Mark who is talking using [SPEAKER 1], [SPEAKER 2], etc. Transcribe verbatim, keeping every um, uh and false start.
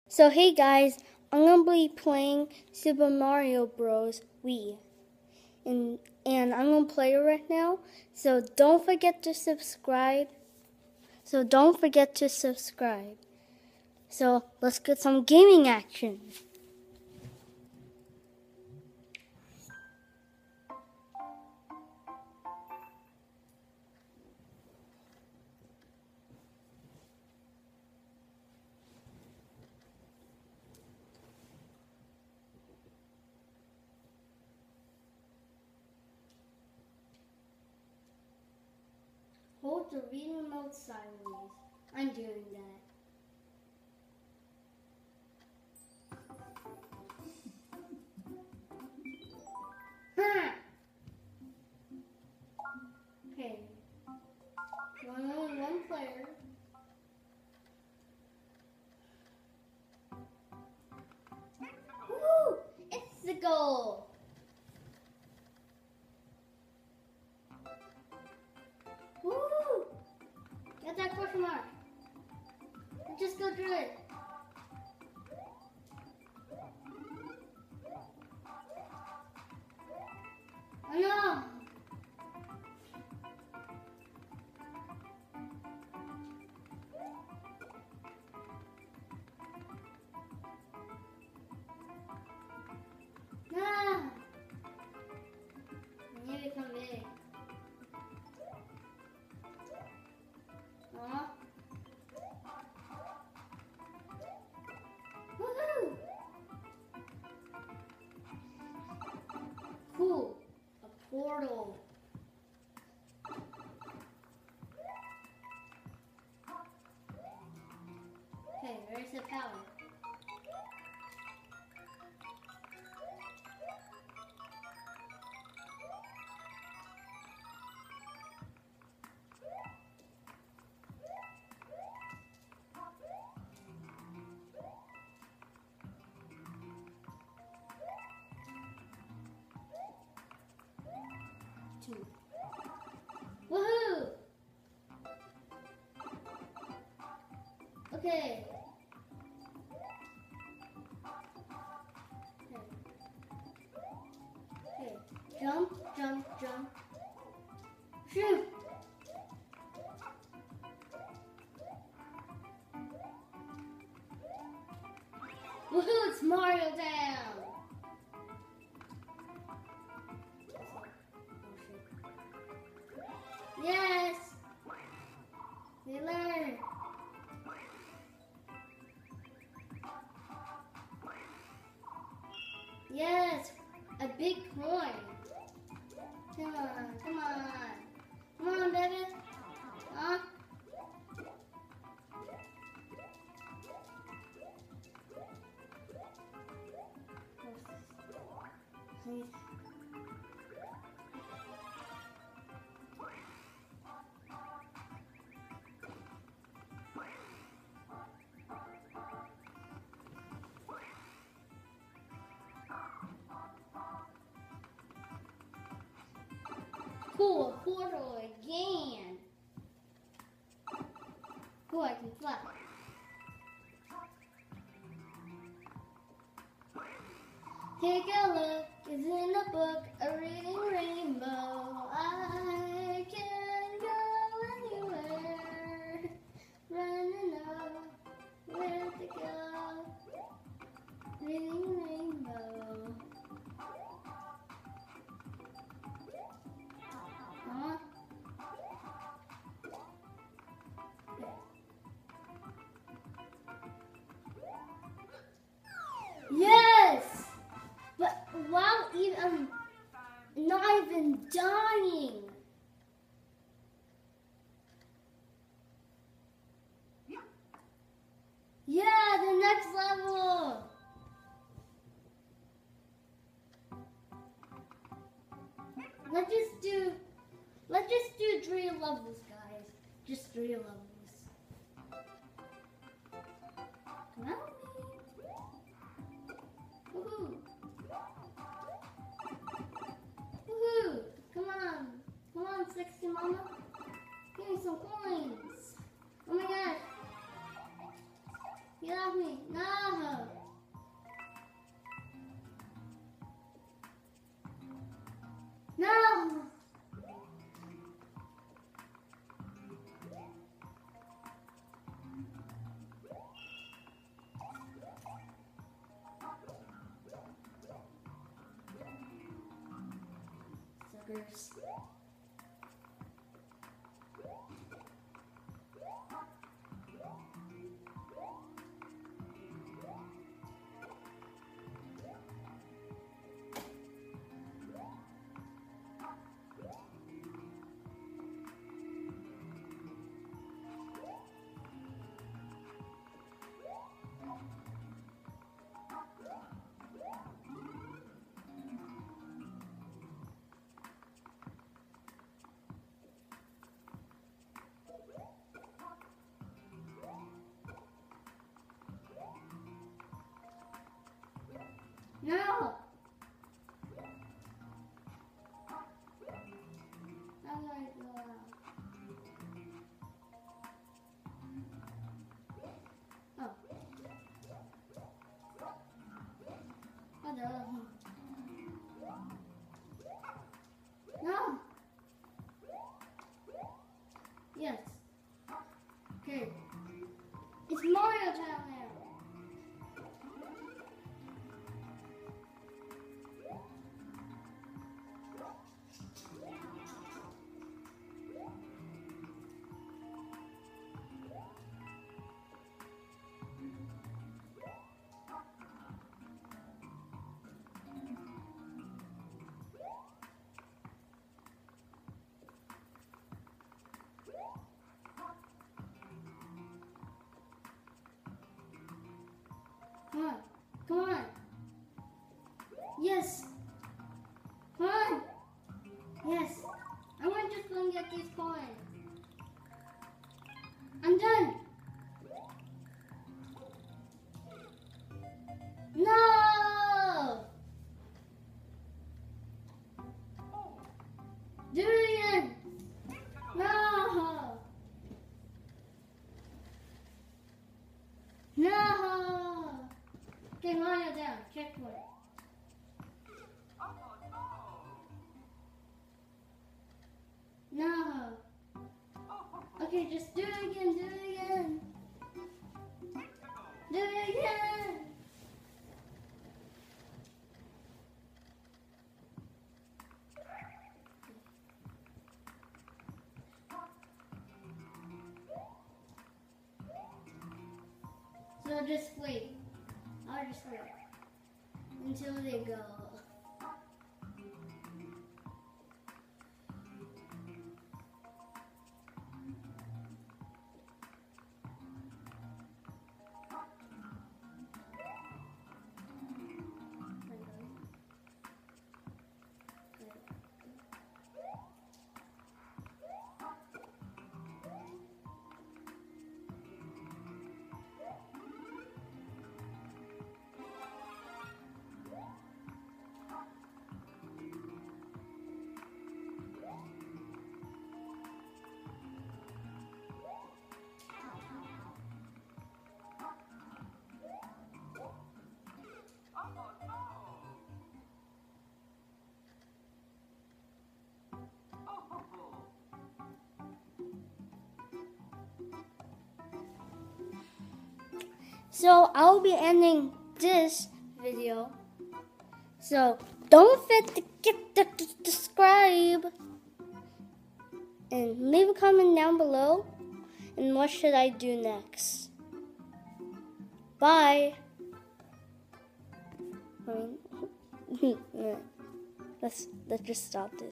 [SPEAKER 1] So hey guys, I'm gonna be playing Super Mario Bros. Wii, and and I'm gonna play it right now. So don't forget to subscribe. So don't forget to subscribe. So let's get some gaming action. Hold the Wii remote sideways. I'm doing that. Ha! Okay. Only one player. Woo! It's the goal. Woo! Get that question mark. Just go through it. Oh no! No! I need to come big. Aw. Woohoo! Cool. A portal. Okay, where's the power? Two. Woohoo! Okay. Okay. Okay. Jump, jump, jump. Shoot! Woohoo! It's Mario Town! Yes! We learn! Yes! A big coin! Come on, come on! Come on, baby! Huh? Please. Cool, a portal again. Cool, I can fly. Take a look, it's in the book, a reading rainbow. I can go anywhere, running out, where to go, reading rainbow. Huh? Yes! But while even, um, not even dying. Yeah, the next level. Let's just do, let's just do three levels, guys. Just three levels. Come on. Woohoo! Woohoo! Come on! Come on, sexy mama! Give me some coins! Oh my gosh! Get off me! No! markers. No! I'm gonna go out. Oh. Oh, the other one. No! Yes. Okay. It's Mario down there. Come on. Come on. Yes. Come on. Yes. I want to just go and get these coins. I'm done. No! Do it again. No! No! Okay, Mario down. Checkpoint. No. Okay, just do it again. Do it again. Do it again. So just wait. I'll just wait until they go. So I'll be ending this video. So don't forget to get the, the subscribe and leave a comment down below. And what should I do next? Bye. let's let's just stop this.